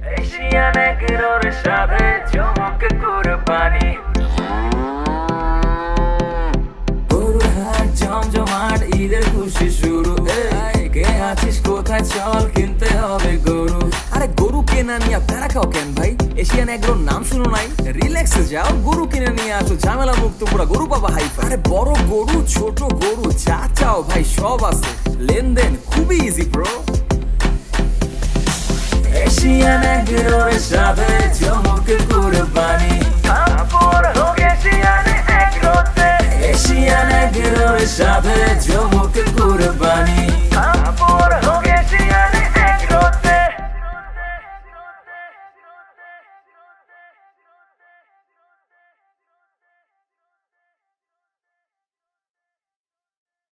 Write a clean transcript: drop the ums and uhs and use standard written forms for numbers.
Asian এগ্রোর সাথে চমক কুরবানি। গরুর হাট জমজমাট, ঈদের খুশি শুরু। কে আছিস কোথায়, চল কিনতে হবে গরু। আরে গরু কেনা নিয়ে প্যারা খাও কেন ভাই? এশিয়ান এগ্রোর নাম শুনো নাই? রিল্যাক্সে যাও, গরু কিনে নিয়ে আসো, ঝামেলা মুক্ত পুরা গরু পাবা হাই। আরে বড় গরু ছোট গরু যা চাও ভাই সব আছে, লেনদেন খুবই ইজি ব্রো। এশিয়ান এগ্রোর সাথে চমক কুরবানি। কাপড় হোক এশিয়ান এগ্রোতে, এশিয়ান এগ্রোর সাথে চমক কুরবানি।